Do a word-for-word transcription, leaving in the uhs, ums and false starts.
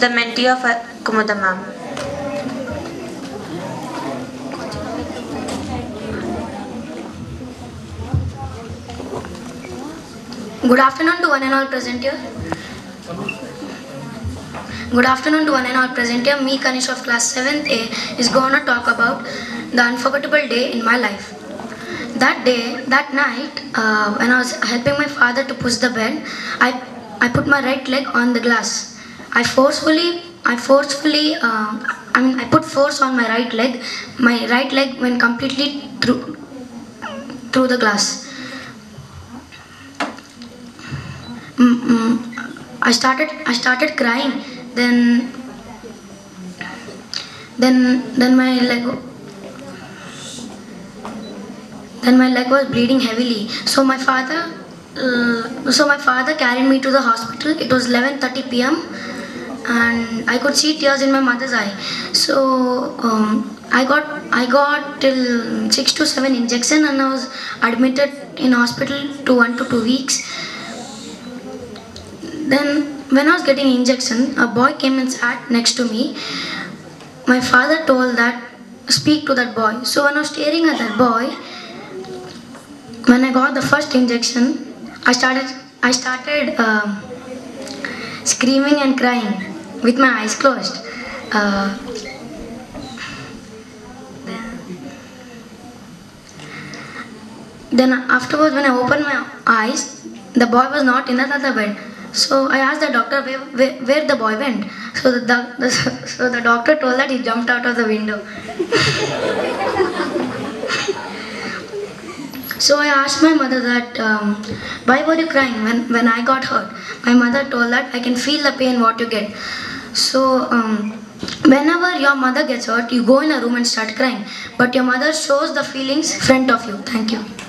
the mentee of Kumudha ma'am. Good afternoon to one and all present here. Good afternoon to one and all present here. Me, Kanish of class seventh A, is going to talk about the unforgettable day in my life. That day, that night, uh, when I was helping my father to push the bed, I, I put my right leg on the glass. I forcefully, I forcefully, uh, I mean, I put force on my right leg. My right leg went completely through, through the glass. Mm-mm. I started, I started crying. Then, then, then my leg. Then my leg was bleeding heavily. So my father, uh, so my father carried me to the hospital. It was eleven thirty p m and I could see tears in my mother's eye. So um, I got, I got till six to seven injection, and I was admitted in hospital to one to two weeks. Then when I was getting injection, a boy came and sat next to me. My father told that, speak to that boy. So when I was staring at that boy, when I got the first injection, I started, I started uh, screaming and crying with my eyes closed. Uh, then afterwards, when I opened my eyes, the boy was not in another bed. So I asked the doctor where, where, where the boy went. So the, the, so the doctor told that he jumped out of the window. So I asked my mother that, um, why were you crying when, when I got hurt? My mother told that I can feel the pain what you get. So um, whenever your mother gets hurt, you go in a room and start crying. But your mother shows the feelings front of you. Thank you.